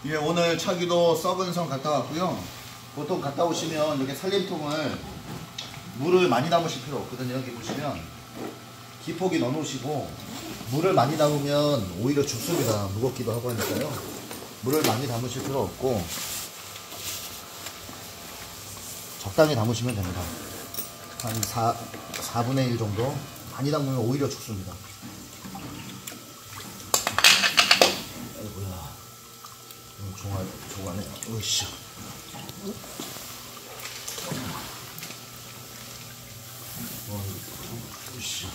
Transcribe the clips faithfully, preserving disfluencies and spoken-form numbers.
예, 오늘 차기도 썩은 성 갔다 왔고요. 보통 갔다 오시면 이렇게 살림통을 물을 많이 담으실 필요 없거든요. 여기 보시면 기포기 넣어 놓으시고, 물을 많이 담으면 오히려 죽습니다. 무겁기도 하고 하니까요. 물을 많이 담으실 필요 없고 적당히 담으시면 됩니다. 한 사, 사분의 일 정도. 많이 담으면 오히려 죽습니다. 아이고야, 종아, 종아네. 으쌰. 어, 으쌰.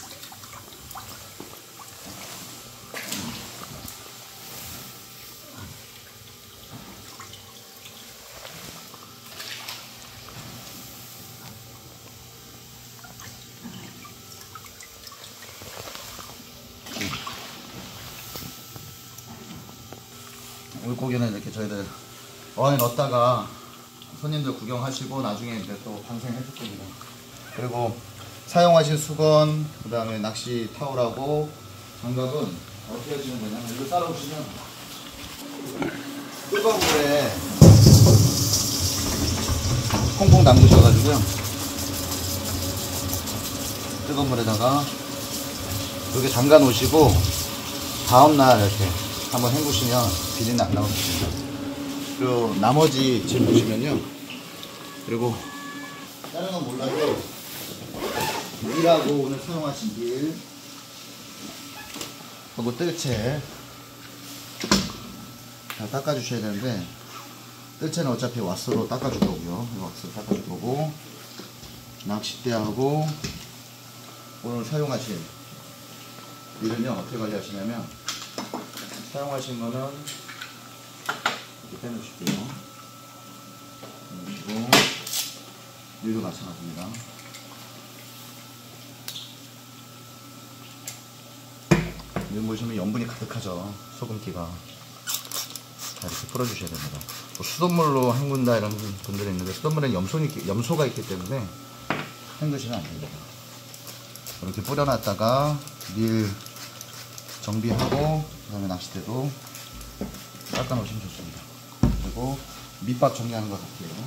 물고기는 이렇게 저희들 어항에 넣었다가 손님들 구경하시고 나중에 이제 또 방생해 줄 겁니다. 그리고 사용하신 수건, 그 다음에 낚시 타올하고 장갑은 어떻게 하시면 되냐면, 이거 따라오시면 뜨거운 물에 콩콩 담그셔가지고요, 뜨거운 물에다가 이렇게 잠가 놓으시고 다음날 이렇게 한번 헹구시면 비린내 안 나오겠습니다. 그리고 나머지 지금 보시면요, 그리고 다른 건 몰라도 밀하고 오늘 사용하신 밀 하고 뜰채 다 닦아주셔야 되는데, 뜰채는 어차피 왁스로 닦아줄 거고요. 왁스로 닦아줄 거고, 낚싯대하고 오늘 사용하신 밀은요 어떻게 관리하시냐면, 사용하신 거는 이렇게 빼놓으실게요. 그리고 밀도 마찬가지입니다. 밀 보시면 염분이 가득하죠. 소금기가. 자, 이렇게 풀어주셔야 됩니다. 또 수돗물로 헹군다 이런 분들이 있는데, 수돗물에는 염소니, 염소가 있기 때문에 헹구시면 안 됩니다. 이렇게 뿌려놨다가 밀 정비하고, 그 다음에 낚싯대도 닦아 놓으시면 좋습니다. 그리고 밑밥 정리하는 것 같아요.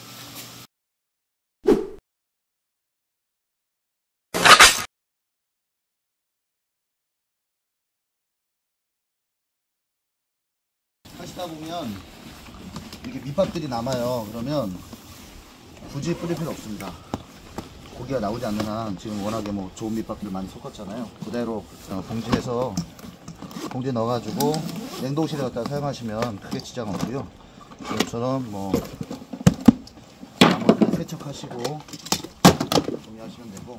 하시다 보면 이렇게 밑밥들이 남아요. 그러면 굳이 뿌릴 필요 없습니다. 고기가 나오지 않는 한, 지금 워낙에 뭐 좋은 밑밥들 많이 섞었잖아요. 그대로 봉지에서 봉지에 넣어가지고 냉동실에 갖다 사용하시면 크게 지장 없고요. 이것처럼 뭐 나머지 세척하시고 정리하시면 되고,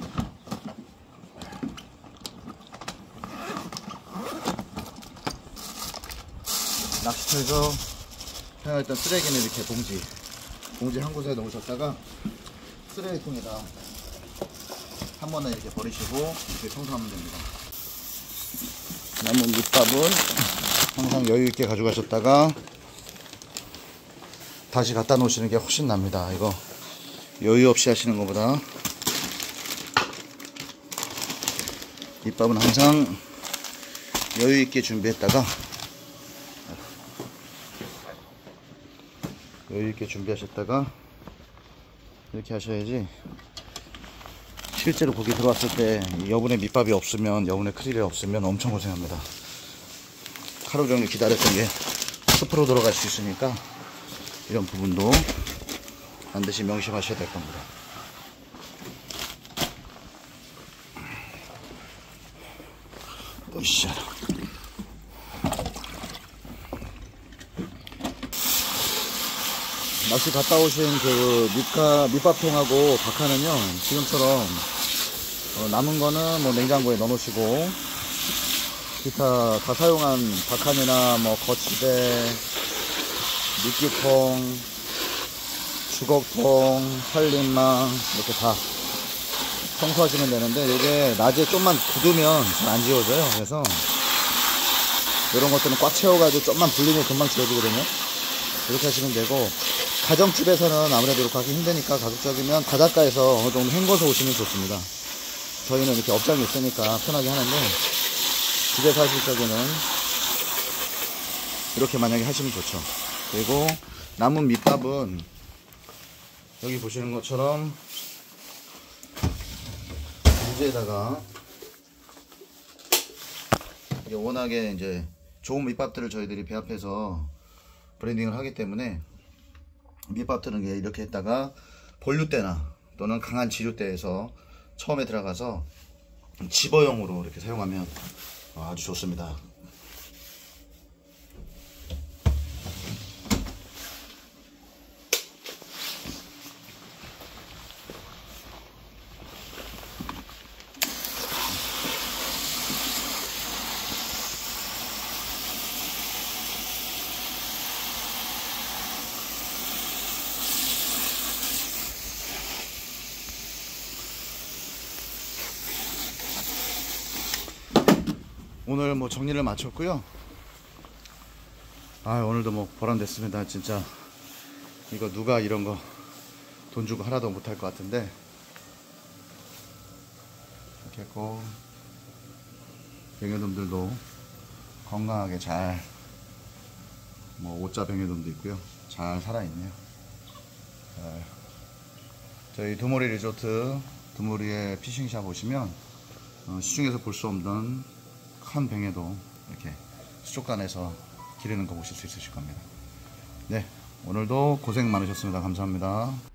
낚시터에서 사용했던 쓰레기는 이렇게 봉지 봉지 한 곳에 넣으셨다가 쓰레기통에다 한 번에 이렇게 버리시고 이렇게 청소하면 됩니다. 남은 밑밥은 항상 여유있게 가져가셨다가 다시 갖다 놓으시는 게 훨씬 납니다. 이거 여유 없이 하시는 것보다 밑밥은 항상 여유있게 준비했다가 여유있게 준비하셨다가 이렇게 하셔야지, 실제로 고기 들어왔을 때 여분의 밑밥이 없으면, 여분의 크릴이 없으면 엄청 고생합니다. 하루 종일 기다렸던 게 숲으로 들어갈 수 있으니까 이런 부분도 반드시 명심하셔야 될 겁니다. 으쌰. 낚시 갔다 오신 그 밑가, 밑밥통하고 박하는요, 지금처럼 어, 남은 거는 뭐 냉장고에 넣어 놓으시고, 기타 다 사용한 박한이나 뭐 거치대, 미끼통, 주걱통, 살림망 이렇게 다 청소하시면 되는데, 이게 낮에 좀만 굳으면 잘 안 지워져요. 그래서 이런 것들은 꽉 채워가지고 좀만 불리면 금방 지워지거든요. 이렇게 하시면 되고, 가정집에서는 아무래도 이렇게 하기 힘드니까 가급적이면 바닷가에서 어느 정도 헹궈서 오시면 좋습니다. 저희는 이렇게 업장이 있으니까 편하게 하는데, 집에서 하실 적에는 이렇게 만약에 하시면 좋죠. 그리고 남은 밑밥은 여기 보시는 것처럼 무지에다가, 이게 워낙에 이제 좋은 밑밥들을 저희들이 배합해서 브랜딩을 하기 때문에 밑밥들은 이렇게 했다가 본류대나 또는 강한 지류대에서 처음에 들어가서 집어용으로 이렇게 사용하면 아주 좋습니다. 오늘 뭐 정리를 마쳤고요. 아, 오늘도 뭐 보람됐습니다. 진짜 이거 누가 이런 거 돈 주고 하나도 못할 것 같은데, 이렇게 했고 병해돔들도 건강하게 잘, 뭐 오자 병해돔도 있고요, 잘 살아있네요. 자, 저희 두모리 리조트 두모리의 피싱샵 오시면 어, 시중에서 볼 수 없는 큰 병에도 이렇게 수족관에서 기르는 거 보실 수 있으실 겁니다. 네, 오늘도 고생 많으셨습니다. 감사합니다.